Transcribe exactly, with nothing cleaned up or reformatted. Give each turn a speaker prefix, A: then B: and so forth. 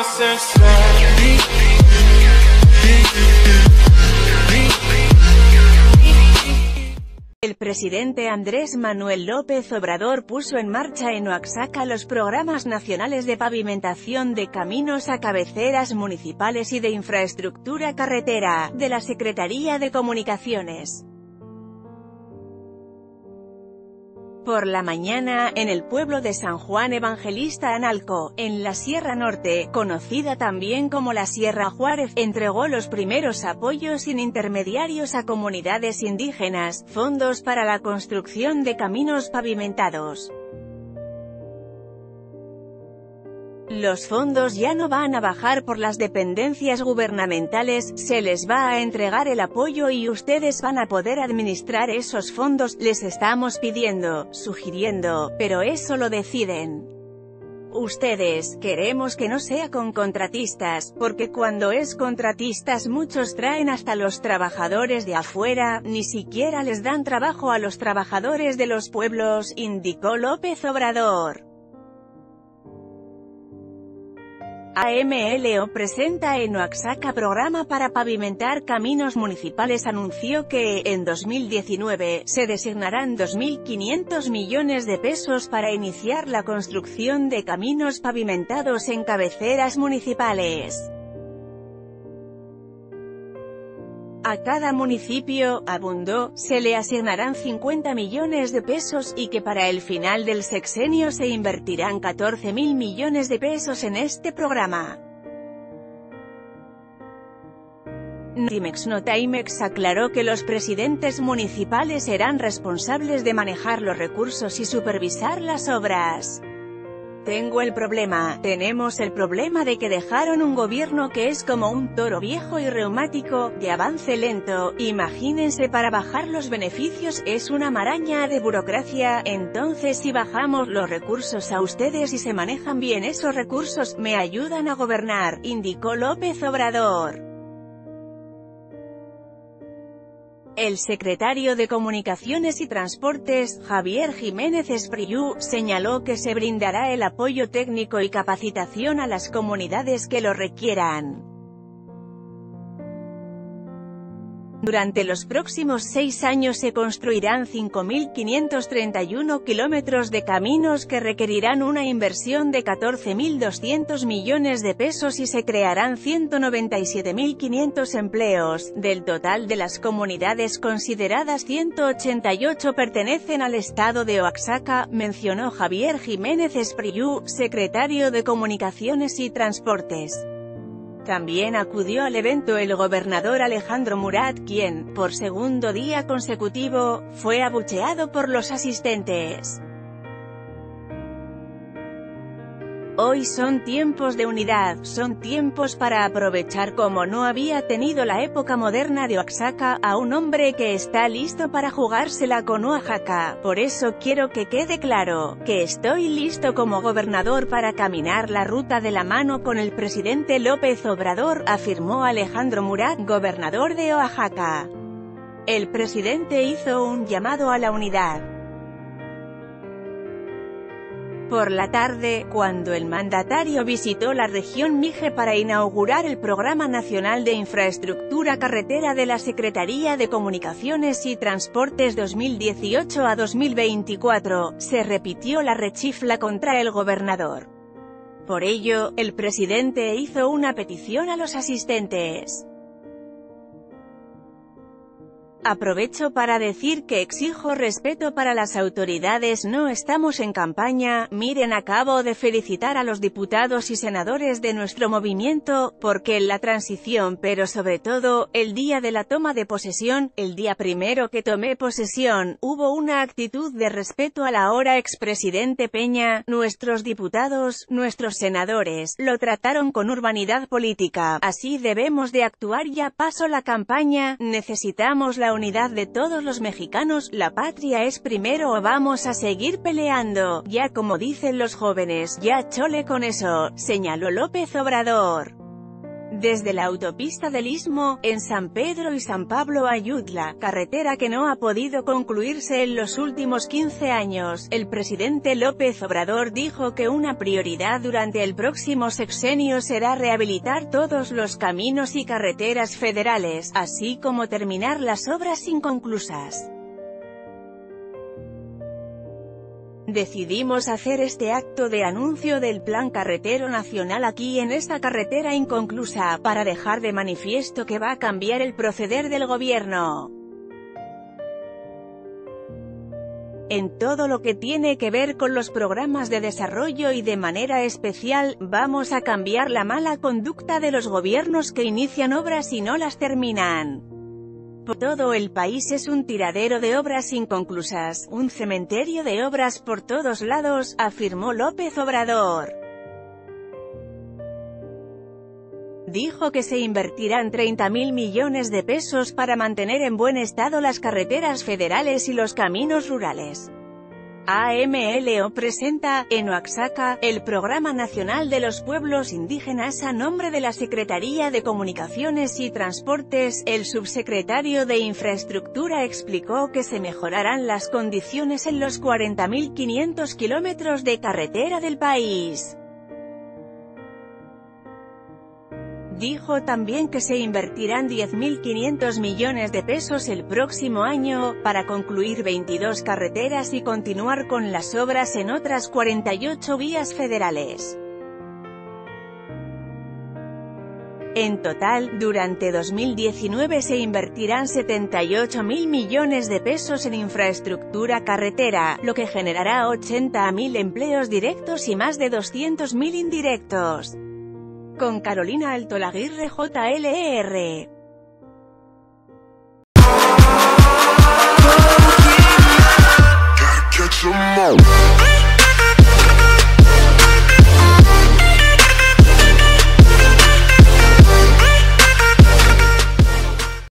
A: El presidente Andrés Manuel López Obrador puso en marcha en Oaxaca los programas nacionales de pavimentación de caminos a cabeceras municipales y de infraestructura carretera, de la Secretaría de Comunicaciones. Por la mañana, en el pueblo de San Juan Evangelista Analco, en la Sierra Norte, conocida también como la Sierra Juárez, entregó los primeros apoyos sin intermediarios a comunidades indígenas, fondos para la construcción de caminos pavimentados. Los fondos ya no van a bajar por las dependencias gubernamentales, se les va a entregar el apoyo y ustedes van a poder administrar esos fondos, les estamos pidiendo, sugiriendo, pero eso lo deciden ustedes. Queremos que no sea con contratistas, porque cuando es contratistas muchos traen hasta los trabajadores de afuera, ni siquiera les dan trabajo a los trabajadores de los pueblos, indicó López Obrador. AMLO presenta en Oaxaca programa para pavimentar caminos municipales. Anunció que, en dos mil diecinueve, se designarán dos mil quinientos millones de pesos para iniciar la construcción de caminos pavimentados en cabeceras municipales. A cada municipio, abundó, se le asignarán cincuenta millones de pesos, y que para el final del sexenio se invertirán catorce mil millones de pesos en este programa. Notimex Notimex aclaró que los presidentes municipales serán responsables de manejar los recursos y supervisar las obras. Tengo el problema, tenemos el problema de que dejaron un gobierno que es como un toro viejo y reumático, de avance lento. Imagínense, para bajar los beneficios es una maraña de burocracia. Entonces, si bajamos los recursos a ustedes y se manejan bien esos recursos, me ayudan a gobernar, indicó López Obrador. El secretario de Comunicaciones y Transportes, Javier Jiménez Espriu, señaló que se brindará el apoyo técnico y capacitación a las comunidades que lo requieran. Durante los próximos seis años se construirán cinco mil quinientos treinta y uno kilómetros de caminos que requerirán una inversión de catorce mil doscientos millones de pesos y se crearán ciento noventa y siete mil quinientos empleos. Del total de las comunidades consideradas, ciento ochenta y ocho pertenecen al estado de Oaxaca, mencionó Javier Jiménez Espriu, secretario de Comunicaciones y Transportes. También acudió al evento el gobernador Alejandro Murat, quien, por segundo día consecutivo, fue abucheado por los asistentes. Hoy son tiempos de unidad, son tiempos para aprovechar como no había tenido la época moderna de Oaxaca, a un hombre que está listo para jugársela con Oaxaca. Por eso quiero que quede claro, que estoy listo como gobernador para caminar la ruta de la mano con el presidente López Obrador, afirmó Alejandro Murat, gobernador de Oaxaca. El presidente hizo un llamado a la unidad. Por la tarde, cuando el mandatario visitó la región Mije para inaugurar el Programa Nacional de Infraestructura Carretera de la Secretaría de Comunicaciones y Transportes dos mil dieciocho a dos mil veinticuatro, se repitió la rechifla contra el gobernador. Por ello, el presidente hizo una petición a los asistentes. Aprovecho para decir que exijo respeto para las autoridades, no estamos en campaña. Miren, acabo de felicitar a los diputados y senadores de nuestro movimiento, porque en la transición, pero sobre todo, el día de la toma de posesión, el día primero que tomé posesión, hubo una actitud de respeto al ahora expresidente Peña. Nuestros diputados, nuestros senadores, lo trataron con urbanidad política. Así debemos de actuar. Ya pasó la campaña, necesitamos la unidad de todos los mexicanos, la patria es primero o vamos a seguir peleando, ya como dicen los jóvenes, ya chole con eso, señaló López Obrador. Desde la autopista del Istmo, en San Pedro y San Pablo a Ayutla, carretera que no ha podido concluirse en los últimos quince años, el presidente López Obrador dijo que una prioridad durante el próximo sexenio será rehabilitar todos los caminos y carreteras federales, así como terminar las obras inconclusas. Decidimos hacer este acto de anuncio del Plan Carretero Nacional aquí en esta carretera inconclusa, para dejar de manifiesto que va a cambiar el proceder del gobierno en todo lo que tiene que ver con los programas de desarrollo y de manera especial, vamos a cambiar la mala conducta de los gobiernos que inician obras y no las terminan. Todo el país es un tiradero de obras inconclusas, un cementerio de obras por todos lados, afirmó López Obrador. Dijo que se invertirán treinta mil millones de pesos para mantener en buen estado las carreteras federales y los caminos rurales. A M L O presenta, en Oaxaca, el Programa Nacional de los Pueblos Indígenas a nombre de la Secretaría de Comunicaciones y Transportes. El subsecretario de Infraestructura explicó que se mejorarán las condiciones en los cuarenta mil quinientos kilómetros de carretera del país. Dijo también que se invertirán diez mil quinientos millones de pesos el próximo año, para concluir veintidós carreteras y continuar con las obras en otras cuarenta y ocho vías federales. En total, durante dos mil diecinueve se invertirán setenta y ocho mil millones de pesos en infraestructura carretera, lo que generará ochenta mil empleos directos y más de doscientos mil indirectos. Con Carolina Altolaguirre, J L E R.
B: Gotta catch 'em all.